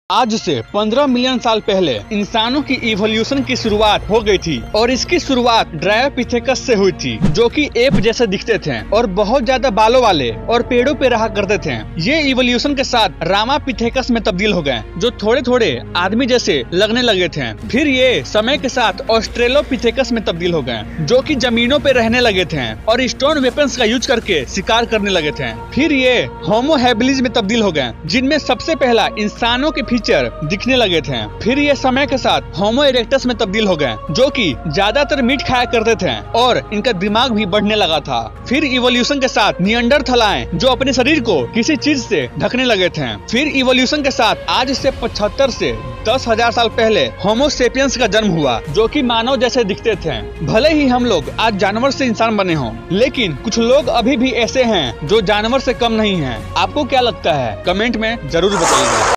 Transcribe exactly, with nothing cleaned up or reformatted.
आज से पंद्रह मिलियन साल पहले इंसानों की इवोल्यूशन की शुरुआत हो गई थी और इसकी शुरुआत ड्रायोपिथेकस से हुई थी, जो कि एप जैसे दिखते थे और बहुत ज्यादा बालों वाले और पेड़ों पे रहा करते थे। ये इवोल्यूशन के साथ रामापिथेकस में तब्दील हो गए, जो थोड़े थोड़े आदमी जैसे लगने लगे थे। फिर ये समय के साथ ऑस्ट्रेलोपिथेकस में तब्दील हो गए, जो कि जमीनों पे रहने लगे थे और स्टोन वेपन्स का यूज करके शिकार करने लगे थे। फिर ये होमो हैबिलिस में तब्दील हो गए, जिनमें सबसे पहला इंसानों के फीचर दिखने लगे थे। फिर ये समय के साथ होमो इरेक्टस में तब्दील हो गए, जो कि ज्यादातर मीट खाया करते थे और इनका दिमाग भी बढ़ने लगा था। फिर इवोल्यूशन के साथ निएंडरथैलाएं, जो अपने शरीर को किसी चीज से ढकने लगे थे। फिर इवोल्यूशन के साथ आज से पचहत्तर से दस हजार साल पहले होमो सेपियंस का जन्म हुआ, जो कि मानव जैसे दिखते थे। भले ही हम लोग आज जानवर से इंसान बने हों, लेकिन कुछ लोग अभी भी ऐसे हैं जो जानवर से कम नहीं हैं। आपको क्या लगता है? कमेंट में जरूर बताइएगा।